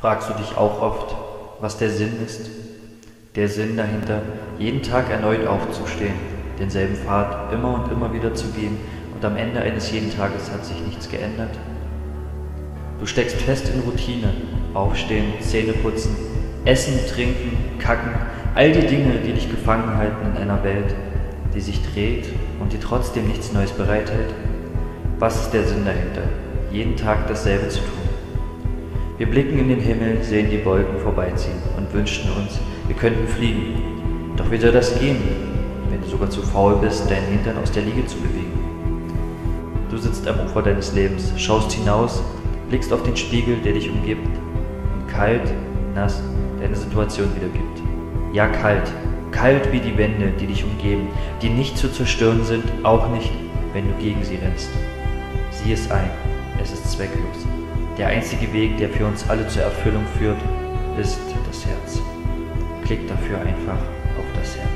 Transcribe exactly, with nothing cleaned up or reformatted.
Fragst du dich auch oft, was der Sinn ist? Der Sinn dahinter, jeden Tag erneut aufzustehen, denselben Pfad immer und immer wieder zu gehen und am Ende eines jeden Tages hat sich nichts geändert? Du steckst fest in Routine, aufstehen, Zähne putzen, essen, trinken, kacken, all die Dinge, die dich gefangen halten in einer Welt, die sich dreht und die trotzdem nichts Neues bereithält. Was ist der Sinn dahinter, jeden Tag dasselbe zu tun? Wir blicken in den Himmel, sehen die Wolken vorbeiziehen und wünschten uns, wir könnten fliegen. Doch wie soll das gehen, wenn du sogar zu faul bist, deinen Hintern aus der Liege zu bewegen? Du sitzt am Ufer deines Lebens, schaust hinaus, blickst auf den Spiegel, der dich umgibt und kalt, nass deine Situation wiedergibt. Ja, kalt, kalt wie die Wände, die dich umgeben, die nicht zu zerstören sind, auch nicht, wenn du gegen sie rennst. Sieh es ein, es ist zwecklos. Der einzige Weg, der für uns alle zur Erfüllung führt, ist das Herz. Klick dafür einfach auf das Herz.